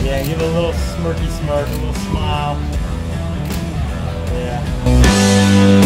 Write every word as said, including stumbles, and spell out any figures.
Yeah, give it a little smirky smirk, a little smile. Yeah.